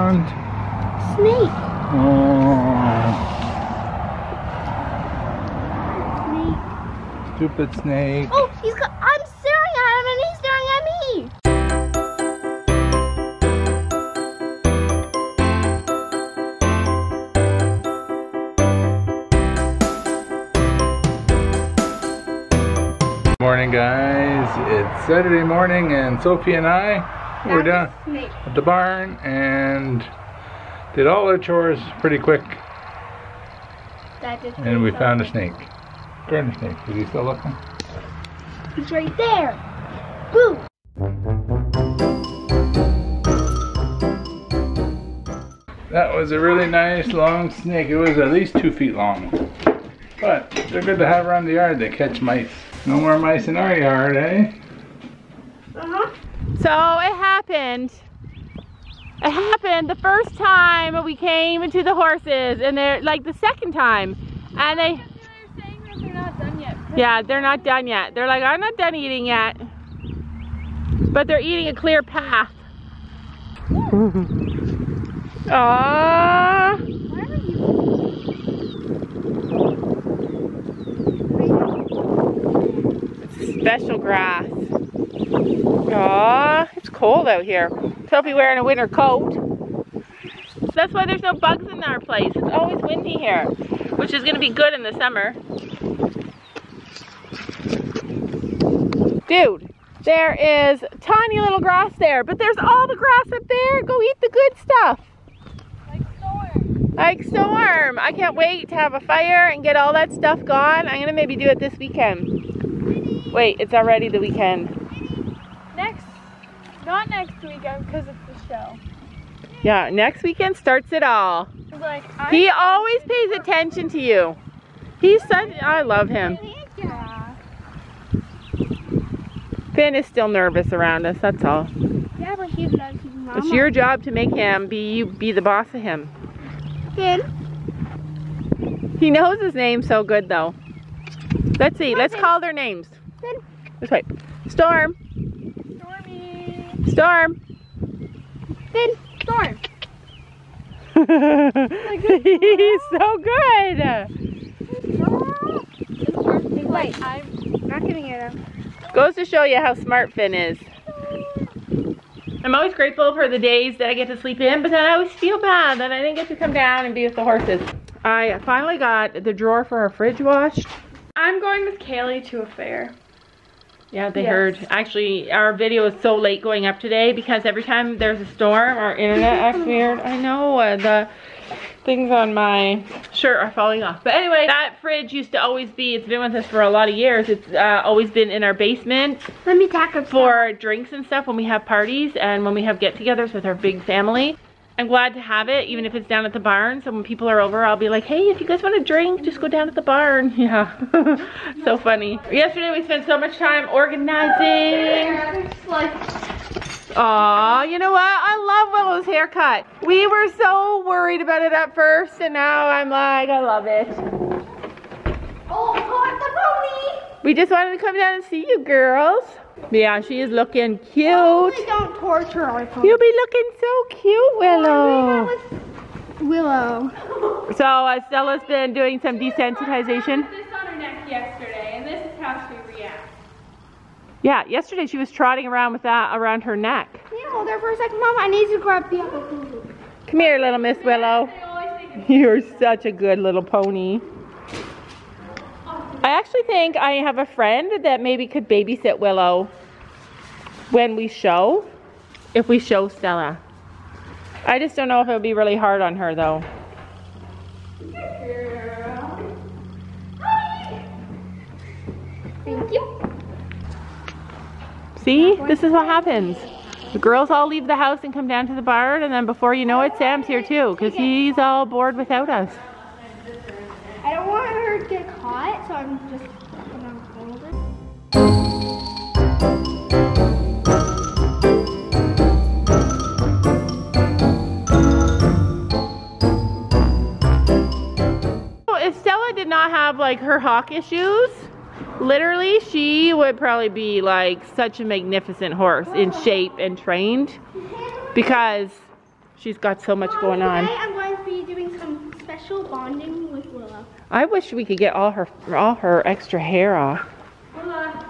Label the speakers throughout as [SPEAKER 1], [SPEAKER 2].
[SPEAKER 1] found?
[SPEAKER 2] Snake.
[SPEAKER 1] Oh,
[SPEAKER 2] Snake.
[SPEAKER 1] stupid snake.
[SPEAKER 2] Oh, I'm staring at him and he's staring at me.
[SPEAKER 1] Morning, guys. It's Saturday morning, and Sophie and I were down at the barn and did all our chores pretty quick. And we found a snake. Garden snake. Is he still looking?
[SPEAKER 2] He's right there. Boo!
[SPEAKER 1] That was a really nice long snake. It was at least 2 feet long. But they're good to have around the yard. They catch mice. No more mice in our yard, eh?
[SPEAKER 3] So it happened. It happened the first time we came to the horses, and they're like the second time, and they.
[SPEAKER 4] They're saying that they're not done yet.
[SPEAKER 3] Yeah, they're not done yet. They're like, I'm not done eating yet, but they're eating a clear path. Aww. Special grass. Aw, it's cold out here. Sophie wearing a winter coat. That's why there's no bugs in our place. It's always windy here, which is gonna be good in the summer. Dude, there is tiny little grass there, but there's all the grass up there. Go eat the good stuff.
[SPEAKER 4] Like Storm.
[SPEAKER 3] Like Storm. I can't wait to have a fire and get all that stuff gone. I'm gonna maybe do it this weekend. Wait, it's already the weekend.
[SPEAKER 4] Not next weekend because it's the show.
[SPEAKER 3] Yeah, next weekend starts it all.
[SPEAKER 4] Like,
[SPEAKER 3] He always pays attention to you. He's such, I love him.
[SPEAKER 4] Yeah.
[SPEAKER 3] Finn is still nervous around us, that's all.
[SPEAKER 2] Yeah, but he loves his mama.
[SPEAKER 3] It's your job to make him be the boss of him.
[SPEAKER 2] Finn.
[SPEAKER 3] He knows his name so good though. Let's see, let's call their names.
[SPEAKER 2] Finn.
[SPEAKER 3] This way. Storm.
[SPEAKER 4] Stormy.
[SPEAKER 3] Storm.
[SPEAKER 2] Finn. Storm.
[SPEAKER 3] He's so good.
[SPEAKER 2] Wait, I'm not gonna get him.
[SPEAKER 3] Goes to show you how smart Finn is. I'm always grateful for the days that I get to sleep in, but then I always feel bad that I didn't get to come down and be with the horses. I finally got the drawer for our fridge washed.
[SPEAKER 4] I'm going with Kaylee to a fair.
[SPEAKER 3] Yeah, they heard. Actually, our video is so late going up today because every time there's a storm, our internet acts weird. I know, the things on my shirt are falling off. But anyway, that fridge used to always be, it's been with us for a lot of years. It's always been in our basement.
[SPEAKER 2] Let me tack up
[SPEAKER 3] for drinks and stuff when we have parties and when we have get-togethers with our big family. I'm glad to have it, even if it's down at the barn. So when people are over, I'll be like, hey, if you guys want to drink, just go down at the barn. Yeah, so funny. Yesterday we spent so much time organizing. Aw, you know what? I love Willow's haircut. We were so worried about it at first, and now I'm like, I love it.
[SPEAKER 2] Oh, the pony!
[SPEAKER 3] We just wanted to come down and see you girls. Yeah, she is looking cute.
[SPEAKER 2] Oh, don't torture our pony.
[SPEAKER 3] You'll be looking so cute, Willow.
[SPEAKER 2] Willow.
[SPEAKER 3] So Stella's been doing some desensitization.
[SPEAKER 4] This on her neck yesterday, and this is how she reacts.
[SPEAKER 3] Yeah, yesterday she was trotting around with that around her neck.
[SPEAKER 2] Can you hold her for a second, Mom? I need to grab the other food.
[SPEAKER 3] Come here, little Miss Willow.
[SPEAKER 4] They always think it's
[SPEAKER 3] You're such a good little pony. I actually think I have a friend that maybe could babysit Willow when we show, if we show Stella. I just don't know if it would be really hard on her though.
[SPEAKER 2] Thank you.
[SPEAKER 3] See, this is what happens. The girls all leave the house and come down to the barn, and then before you know it, Sam's here too, because he's all bored without us.
[SPEAKER 2] I don't want her to get caught, so I'm just gonna hold it.
[SPEAKER 3] If Stella did not have like her hawk issues, literally she would probably be like such a magnificent horse in shape and trained, because She's got so much going on.
[SPEAKER 2] Today I'm going to be doing some special bonding with Willow.
[SPEAKER 3] I wish we could get all her extra hair off.
[SPEAKER 4] Hold on.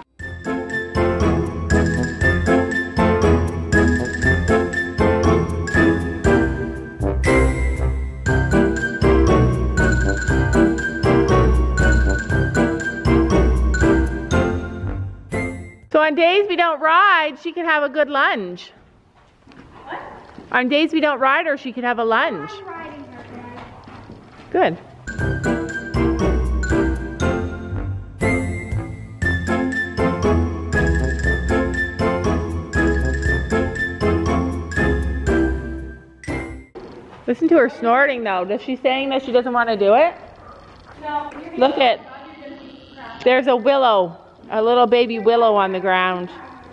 [SPEAKER 3] So on days we don't ride, she can have a good lunge.
[SPEAKER 4] What?
[SPEAKER 3] On days we don't ride her, she can have a lunge.
[SPEAKER 2] I'm riding her, Dad.
[SPEAKER 3] Good. Listen to her snorting though. Is she saying that she doesn't want to do it?
[SPEAKER 4] No.
[SPEAKER 3] Look at, there's a willow, a little baby willow on the ground.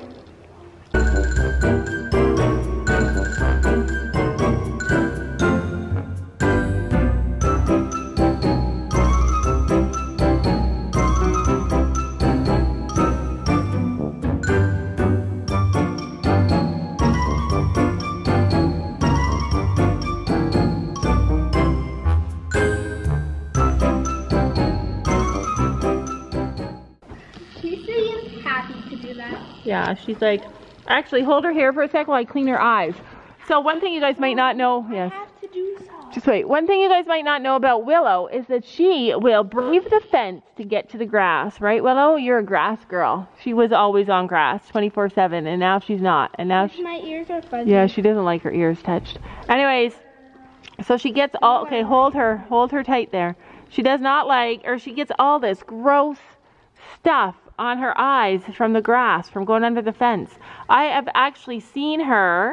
[SPEAKER 2] She seems happy to do that.
[SPEAKER 3] Yeah, she's like, actually hold her hair for a sec while I clean her eyes. So one thing you guys might not know, yes.
[SPEAKER 2] I have to do so.
[SPEAKER 3] Just wait. One thing you guys might not know about Willow is that she will brave the fence to get to the grass, right, Willow? You're a grass girl. She was always on grass 24/7, and now she's not. And now she,
[SPEAKER 2] My ears are fuzzy.
[SPEAKER 3] yeah, she doesn't like her ears touched. Anyways, so she gets all, okay, hold her tight there. She does not like, or she gets all this gross stuff on her eyes from the grass, from going under the fence. I have actually seen her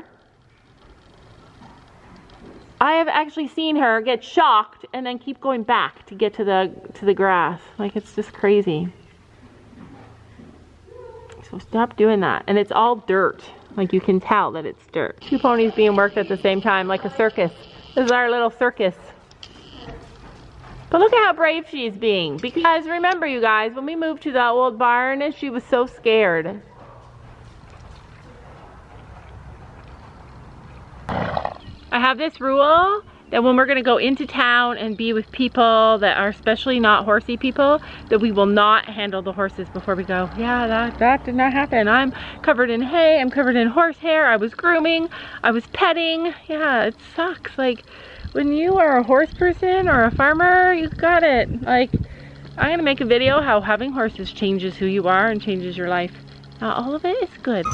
[SPEAKER 3] get shocked and then keep going back to get to the grass. Like, it's just crazy. So stop doing that. And it's all dirt. Like, you can tell that it's dirt. Two ponies being worked at the same time, like a circus. This is our little circus. But look at how brave she is being. Because remember, you guys, when we moved to the old barn, she was so scared. I have this rule that when we're going to go into town and be with people that are especially not horsey people, that we will not handle the horses before we go. Yeah, that did not happen. I'm covered in hay, I'm covered in horse hair, I was grooming, I was petting. Yeah, it sucks. Like, when you are a horse person or a farmer, you got it. Like, I'm going to make a video how having horses changes who you are and changes your life. Not all of it is good.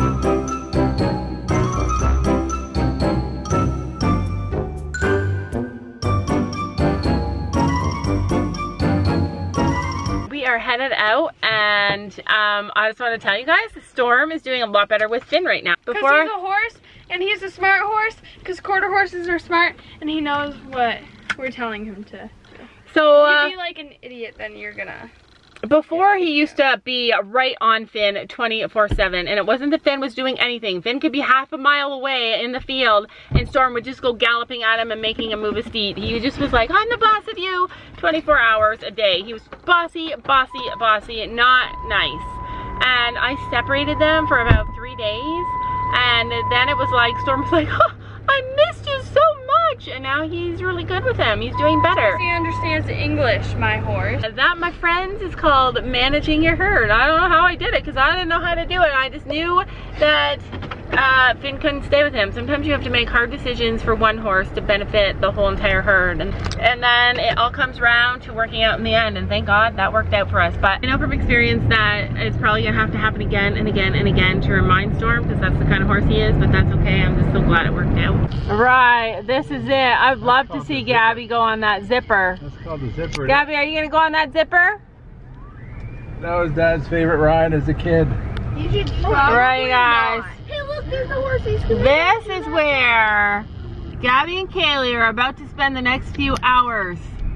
[SPEAKER 3] We are headed out, and I just want to tell you guys, the Storm is doing a lot better with Finn right now.
[SPEAKER 4] Because he's a horse, and he's a smart horse, because quarter horses are smart, and he knows what we're telling him to do.
[SPEAKER 3] So,
[SPEAKER 4] If you be like an idiot, then you're gonna...
[SPEAKER 3] before he used to be right on Finn 24/7, and it wasn't that Finn was doing anything. Finn could be half a mile away in the field, and Storm would just go galloping at him and making him move his feet. He just was like, I'm the boss of you, 24 hours a day. He was bossy, bossy, bossy, not nice. And I separated them for about 3 days, and then it was like, Storm was like, oh, I missed you so much, and now he's really good with him. He's doing better.
[SPEAKER 4] He understands English, my horse.
[SPEAKER 3] That, my friends, is called managing your herd. I don't know how I did it, because I didn't know how to do it. I just knew that Finn couldn't stay with him. Sometimes you have to make hard decisions for one horse to benefit the whole entire herd. And then it all comes around to working out in the end, and thank God that worked out for us. But I know from experience that it's probably gonna have to happen again and again and again to remind Storm, because that's the kind of horse he is, but that's okay. I'm just so glad it worked out. Right, this is it. I'd love to see Gabby go on that zipper.
[SPEAKER 1] That's called the zipper.
[SPEAKER 3] Gabby, are you gonna go on that zipper?
[SPEAKER 1] That was Dad's favorite ride as a kid.
[SPEAKER 2] You should
[SPEAKER 3] Right, guys.
[SPEAKER 2] Hey, look, there's the horses.
[SPEAKER 3] This is where Gabby and Kaylee are about to spend the next few hours.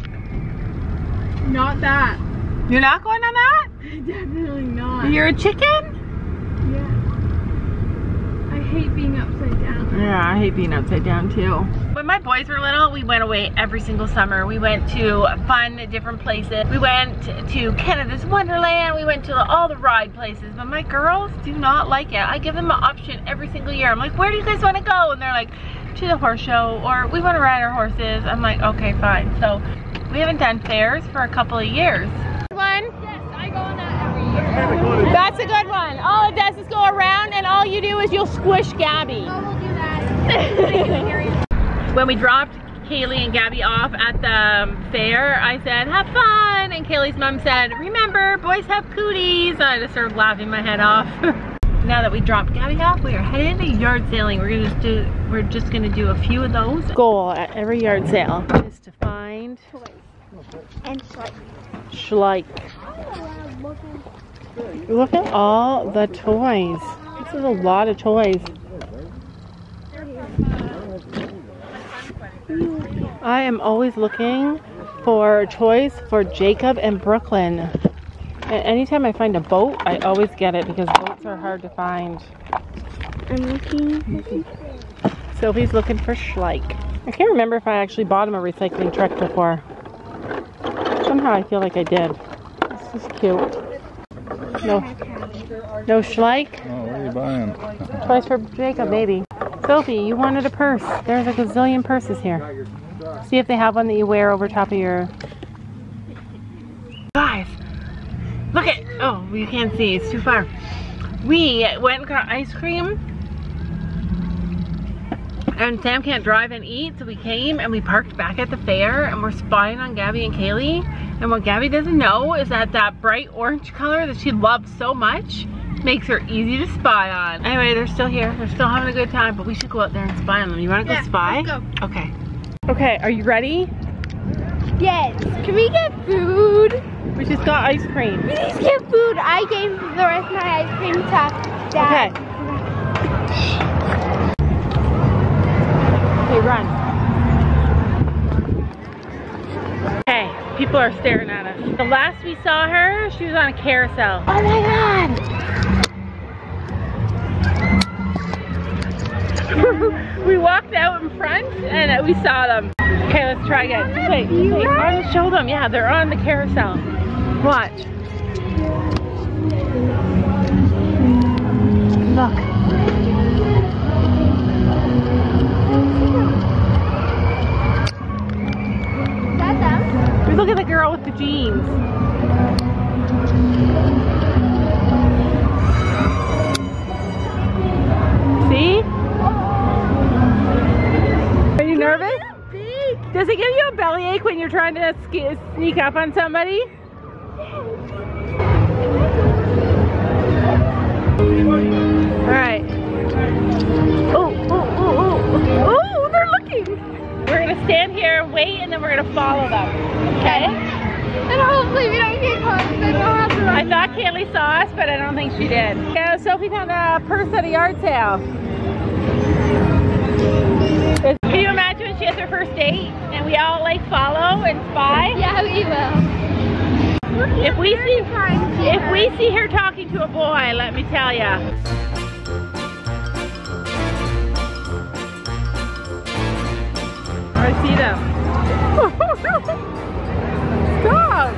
[SPEAKER 4] Not that.
[SPEAKER 3] You're not going on that?
[SPEAKER 4] Definitely not.
[SPEAKER 3] You're a chicken?
[SPEAKER 4] Yeah. I hate being upside down.
[SPEAKER 3] Yeah, I hate being upside down too. When my boys were little, we went away every single summer. We went to fun, different places. We went to Canada's Wonderland. We went to all the ride places. But my girls do not like it. I give them an option every single year. I'm like, where do you guys want to go? And they're like, to the horse show, or we want to ride our horses. I'm like, okay, fine. So we haven't done fairs for a couple of years. One?
[SPEAKER 2] Yes, I go on that every year.
[SPEAKER 3] That's a good one. All it does is go around, and all you do is you'll squish Gabby.
[SPEAKER 2] Oh, we'll do that.
[SPEAKER 3] When we dropped Kaylee and Gabby off at the fair, I said, have fun. And Kaylee's mom said, remember, boys have cooties. And I just started laughing my head off. Now that we dropped Gabby off, we are headed into yard sailing. We're just gonna do a few of those. Goal at every yard sale is to find
[SPEAKER 2] And
[SPEAKER 3] Schleich. Look at all the toys. This is a lot of toys. I am always looking for toys for Jacob and Brooklyn. And anytime I find a boat, I always get it because boats are hard to find.
[SPEAKER 2] I'm looking.
[SPEAKER 3] Sophie's looking for Schleich. I can't remember if I actually bought him a recycling truck before. Somehow I feel like I did. This is cute. No Schleich?
[SPEAKER 1] Oh, what are you buying?
[SPEAKER 3] Toys for Jacob, maybe. Sophie, you wanted a purse. There's a gazillion purses here. See if they have one that you wear over top of your... Guys, look at... Oh, you can't see. It's too far. We went and got ice cream. And Sam can't drive and eat, so we came and we parked back at the fair and we're spying on Gabby and Kaylee. And what Gabby doesn't know is that that bright orange color that she loves so much makes her easy to spy on. Anyway, they're still here. They're still having a good time, but we should go out there and spy on them. You want to go spy?
[SPEAKER 2] Let's go.
[SPEAKER 3] Okay. Okay, are you ready?
[SPEAKER 2] Yes. Can we get food?
[SPEAKER 3] We just got ice cream.
[SPEAKER 2] We need to get food. I gave the rest of my ice cream to Dad.
[SPEAKER 3] Okay, run. Okay, people are staring at us. The last we saw her, she was on a carousel. Oh my God! We walked out in front and we saw them. Okay, let's try again. Just wait, I want to show them. Yeah, they're on the carousel. Watch. Look.
[SPEAKER 2] Is that them?
[SPEAKER 3] Look at the girl with the jeans. See? Are you nervous? Does it give you a bellyache when you're trying to sneak up on somebody? Alright. Oh, they're looking! We're gonna stand here and wait and then we're gonna follow them. Okay?
[SPEAKER 2] And hopefully we don't get caught because I don't have to run.
[SPEAKER 3] I thought Kaylee saw us, but I don't think she did. Yeah, Sophie found a purse at a yard sale. Can you imagine when she has her first date and we all like follow and spy?
[SPEAKER 2] Yeah, we will.
[SPEAKER 3] If we see her talking to a boy, let me tell ya. I see them. Stop!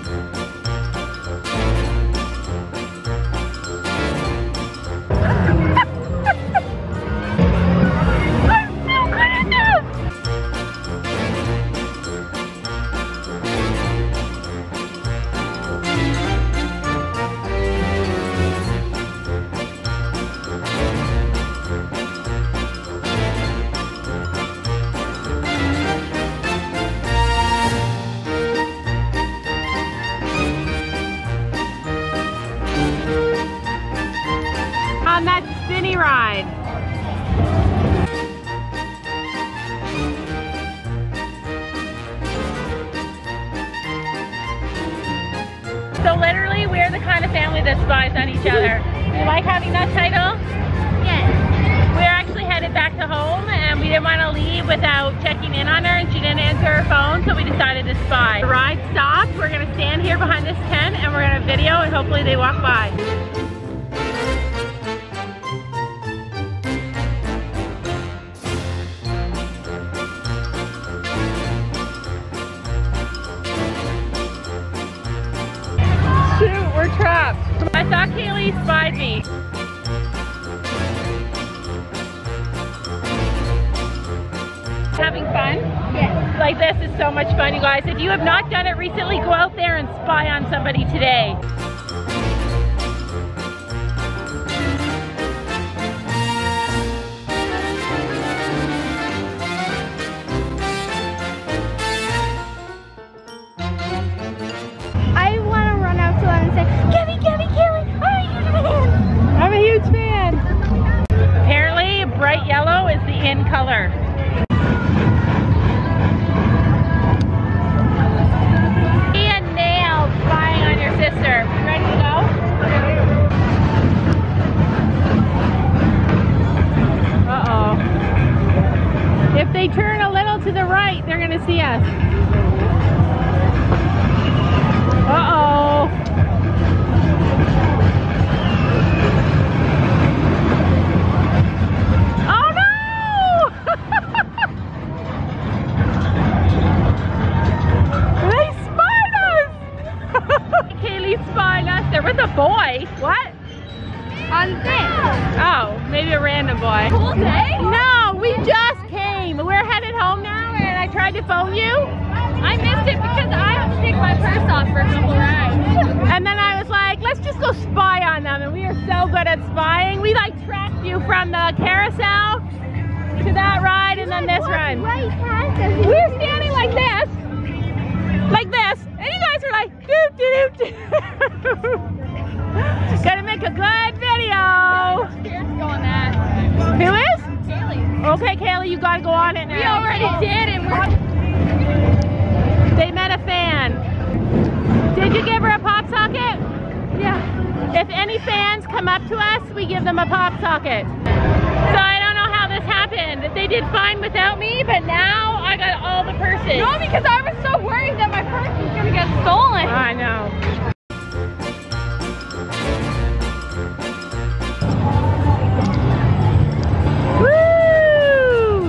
[SPEAKER 3] On that spinny ride. So literally, we're the kind of family that spies on each other. You like having that title?
[SPEAKER 2] Yes.
[SPEAKER 3] We're actually headed back to home and we didn't want to leave without checking in on her and she didn't answer her phone, so we decided to spy. The ride stopped. We're going to stand here behind this tent and we're going to video and hopefully they walk by. Shoot, we're trapped. I thought Kaylee spied me. Having fun?
[SPEAKER 2] Yes.
[SPEAKER 3] Like, this is so much fun, you guys. If you have not done it recently, go out there and spy on somebody today.
[SPEAKER 2] I want to run out to them and say, Gabby, Kaylee,
[SPEAKER 3] I'm a huge fan. Apparently, bright yellow is the in color. And nailed spying on your sister. You ready to go? Uh-oh. If they turn a little to the right, they're gonna see us. Uh-oh. Oh no! They spied us! Kaylee spied us. They're with a boy. What?
[SPEAKER 2] on this.
[SPEAKER 3] Oh, maybe a random boy.
[SPEAKER 2] Whole day?
[SPEAKER 3] No, we just came. We're headed home now and I tried to phone you.
[SPEAKER 4] I missed it because I have to take my purse off for a couple rides.
[SPEAKER 3] And then I was like, let's just go spy on them. And we are so good at spying. We like tracked you from the carousel to that ride and then this ride.
[SPEAKER 2] Right past us.
[SPEAKER 3] We were standing like this. Like this. And you guys were like, doop, doop, doop. Gotta make a good video.
[SPEAKER 4] Scared to go on that.
[SPEAKER 3] Who is?
[SPEAKER 4] Kaylee.
[SPEAKER 3] Okay, Kaylee, you gotta go on it now.
[SPEAKER 4] We already did and we're...
[SPEAKER 3] They met a fan. Did you give her a pop socket?
[SPEAKER 2] Yeah.
[SPEAKER 3] If any fans come up to us, we give them a pop socket. So I don't know how this happened. They did fine without me, but now I got all the purses.
[SPEAKER 4] No, because I was so worried that my purse was gonna get stolen.
[SPEAKER 3] I know. Woo!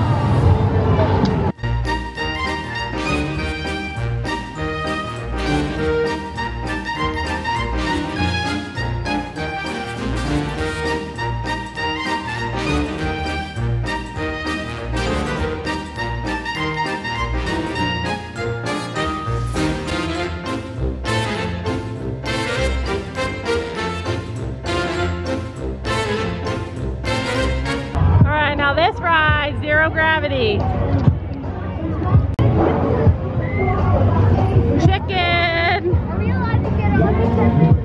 [SPEAKER 3] Now this ride, zero gravity. Chicken.
[SPEAKER 2] Are we allowed to get on this?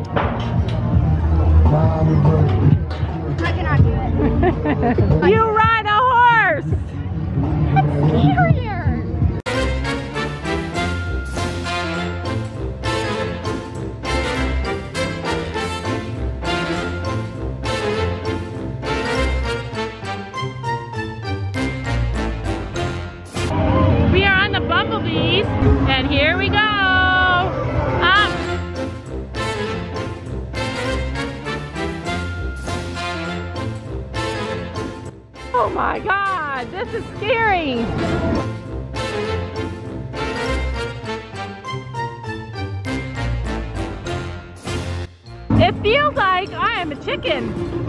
[SPEAKER 2] I cannot do it.
[SPEAKER 3] You ride a horse.
[SPEAKER 2] That's scarier.
[SPEAKER 3] We are on the bumblebees, and here we go. Up. Oh my God, this is scary. It feels like I am a chicken.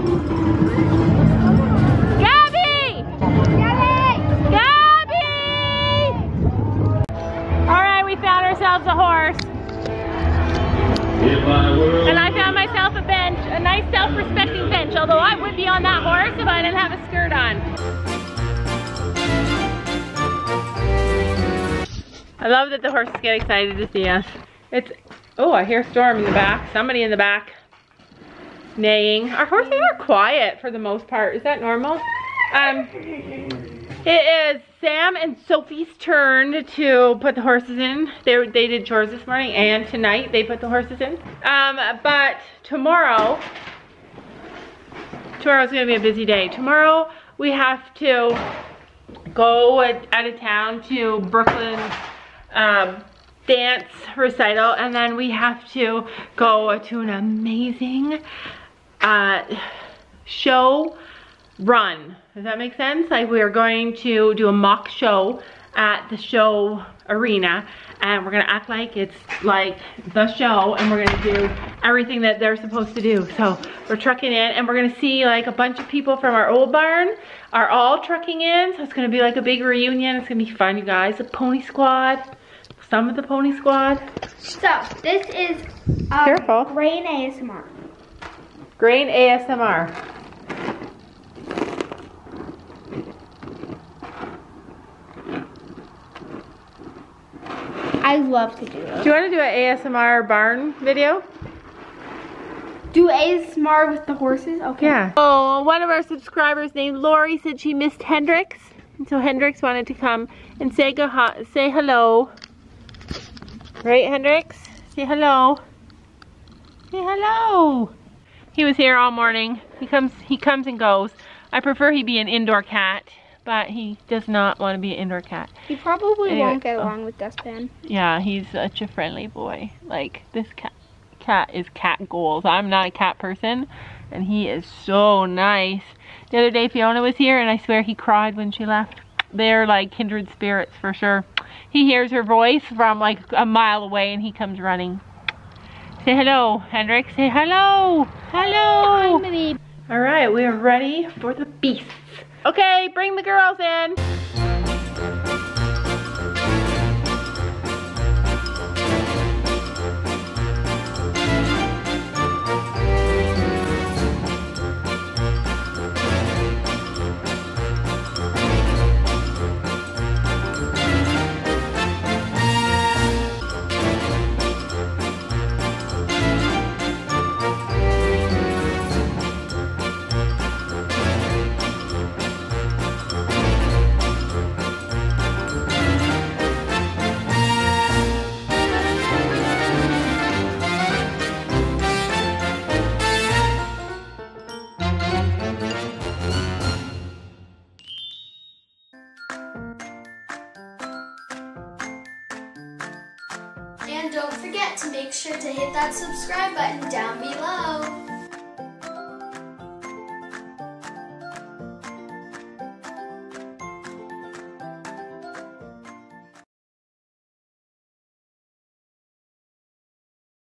[SPEAKER 3] Gabby! Gabby! All right, we found ourselves a horse. And I found myself a bench, a nice self-respecting bench, although I would be on that horse if I didn't have a skirt on. I love that the horses get excited to see us. It's, oh, I hear Storm in the back, somebody in the back neighing. Our horses are quiet for the most part. Is that normal? It is Sam and Sophie's turn to put the horses in. They did chores this morning, and tonight they put the horses in. But tomorrow's gonna be a busy day. Tomorrow we have to go out of town to Brooklyn's dance recital, and then we have to go to an amazing show run. Does that make sense? Like, we are going to do a mock show at the show arena, and we're gonna act like it's like the show, and we're gonna do everything that they're supposed to do. So we're trucking in, and we're gonna see like a bunch of people from our old barn are all trucking in, so it's gonna be like a big reunion. It's gonna be fun, you guys. The pony squad, some of the pony squad.
[SPEAKER 2] So this is
[SPEAKER 3] Careful.
[SPEAKER 2] Grain ASMR.
[SPEAKER 3] Grain ASMR.
[SPEAKER 2] I love to do it.
[SPEAKER 3] Do you want to do an ASMR barn video?
[SPEAKER 2] Do ASMR with the horses? Okay.
[SPEAKER 3] Yeah. Oh, one of our subscribers named Lori said she missed Hendrix. And so Hendrix wanted to come and say hello. Right, Hendrix? Say hello. Say hello. He was here all morning. He comes and goes. I prefer he be an indoor cat, but he does not want to be an indoor cat.
[SPEAKER 2] He probably
[SPEAKER 3] Anyway,
[SPEAKER 2] won't get along with Dustpan.
[SPEAKER 3] Yeah, he's such a friendly boy. Like, this cat is cat goals. I'm not a cat person, and he is so nice. The other day Fiona was here, and I swear he cried when she left. They're like kindred spirits for sure. He hears her voice from like a mile away, and he comes running. Say hello, Hendrik. Say hello. Hello.
[SPEAKER 2] Hi, Minnie.
[SPEAKER 3] All right, we are ready for the beasts. Okay, bring the girls in.
[SPEAKER 5] And don't forget to make sure to hit that subscribe button down below.